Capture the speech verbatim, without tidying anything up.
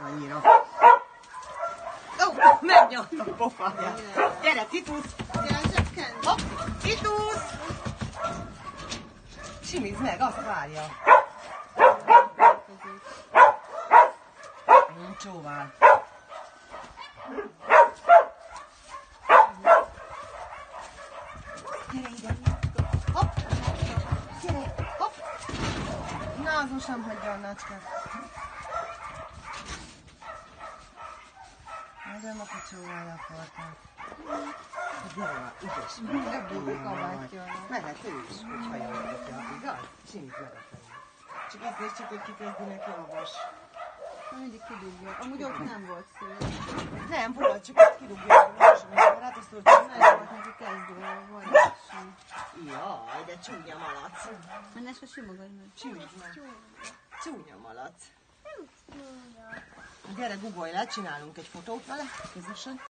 Annyira. Ó, oh, megnyomta a pofáját. Gyere, Titus! Hopp, Titus! Simizd meg, azt várja. Én csóvál. Gyere ide! Hopp! Gyere! Hopp! Na, az most nem hagyja a nácskát. Nagyon a csóválja akarták. Gyere már, ügyes! Legbújt a kabátja. Mehet ő is, hogyha jól adja, igaz? Simizd meg a fejét. Csak itt nézd csak, hogy kikezdi neki a vas. Mindig kidugja. Amúgy ott nem volt szél. Nem, volt, csak ezt kidugja a vas, mert azt tudod, hogy Nem volt neki kezdő, vagy sem. jaj, de csúnya malac. Mindenesetre simogatj meg. Simizd meg. Csúnya malac. Gyere, guggolj le, csinálunk egy fotót vele, közösen.